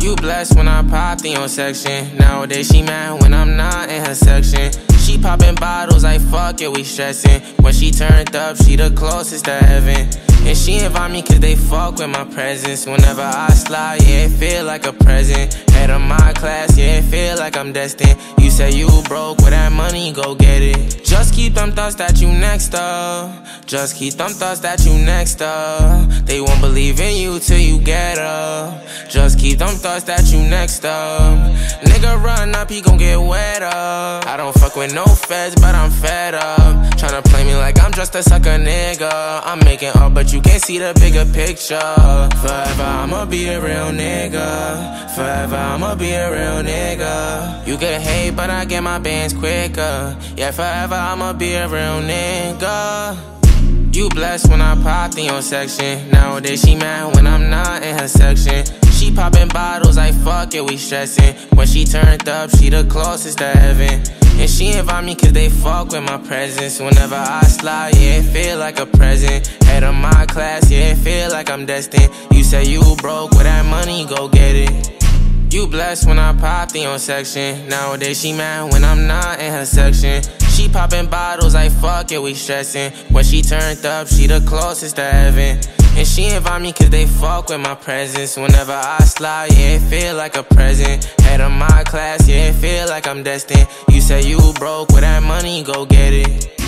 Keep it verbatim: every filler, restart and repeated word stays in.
You blessed when I popped in your section. Nowadays she mad when I'm not in her section. She popping bottles like fuck it, we stressing. When she turned up, she the closest to heaven. And she invite me cause they fuck with my presence. Whenever I slide, yeah, it feel like a present. Head of my class, yeah, it feel like I'm destined. You say you broke, with that money, go get it. Just keep them thoughts that you next up. Just keep them thoughts that you next up. They won't believe in you till you get up. Just keep them thoughts that you next up. Nigga run up, he gon' get wet up. I don't fuck with no feds, but I'm fed up. Tryna play me like I'm just a sucker nigga. I'm making up, but you can't see the bigger picture. Forever I'ma be a real nigga. Forever I'ma be a real nigga. You can hate, but I get my bands quicker. Yeah, forever I'ma be a real nigga. You blessed when I popped in your section. Nowadays she mad when I'm not in her section. She popping bottles like fuck it, we stressing. When she turned up, she the closest to heaven. And she invite me cause they fuck with my presence. Whenever I slide, yeah, it feel like a present. Head of my class, yeah, it feel like I'm destined. You say you broke, with that money, go get it. You blessed when I popped in your section. Nowadays she mad when I'm not in her section. She popping bottles like fuck it, we stressing. When she turned up, she the closest to heaven. And she invite me cause they fuck with my presence. Whenever I slide, yeah, it feel like a present. Head of my class, yeah, it feel like I'm destined. You say you broke, with that money, go get it.